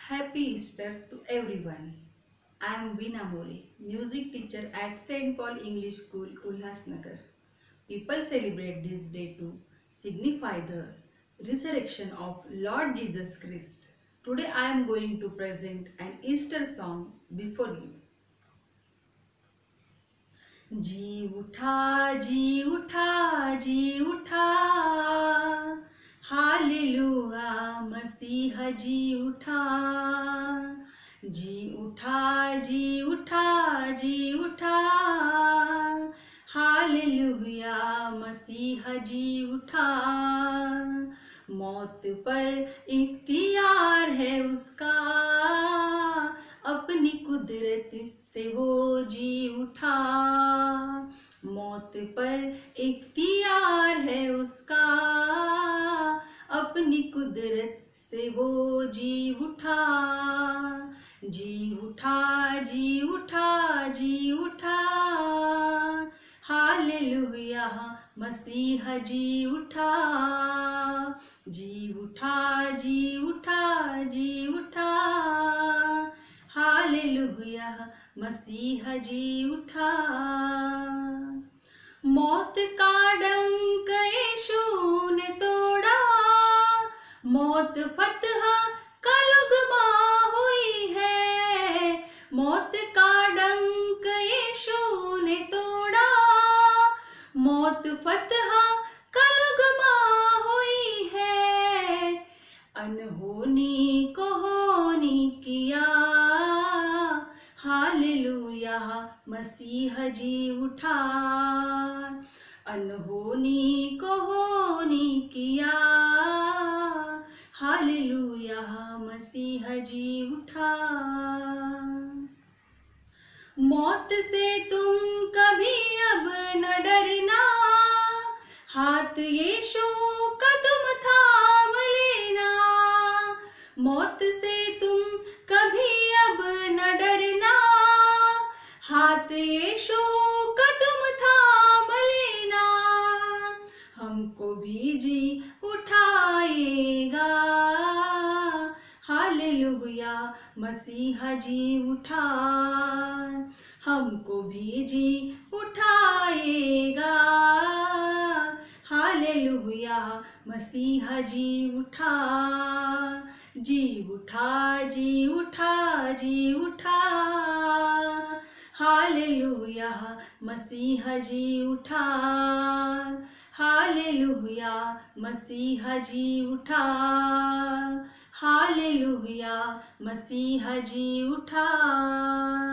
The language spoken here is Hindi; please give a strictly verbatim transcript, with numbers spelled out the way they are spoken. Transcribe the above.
Happy Easter to everyone. I am Veena More, music teacher at Saint Paul English School, Ulhasnagar. People celebrate this day to signify the resurrection of Lord Jesus Christ. Today I am going to present an Easter song before you. जी उठा जी उठा जी उठा, हालेलुया मसीह जी उठा। जी उठा जी उठा जी उठा, हालेलुया मसीह जी उठा। मौत पर इख्तियार है उसका, अपनी कुदरत से वो जी उठा। मौत पर इख्तियार है उसका, अपनी कुदरत से वो जी उठा। जी उठा जी उठा जी उठा, हालेलुया मसीह जी उठा। जी उठा जी उठा जी उठा, हालेलुया मसीह जी उठा। मौत का डंक यीशु ने तोड़ा, मौत फतह का लुग़मा हुई है। मौत का डंक यीशु ने तोड़ा, मौत फतह का लुग़मा हुई है। अनहोनी को होनी किया, हालेलुया मसीह जी उठा। अनहोनी को होनी किया, हालेलुया मसीह जी उठा। मौत से तुम कभी अब न डरना, हाथ यीशु का तुम थाम लेना। मौत से तुम कभी अब न डरना, हाथ यीशु का तुम थाम लेना। हमको भी जी उठाएगा, हालेलुया मसीहा जी उठा। हमको भी जी उठाएगा, हालेलुया मसीहा जी उठा। जी उठा जी उठा जी उठा, हालेलुया मसीहा जी उठा। हालेलुया मसीहा जी उठा। हालेलुया मसीहा जी उठा।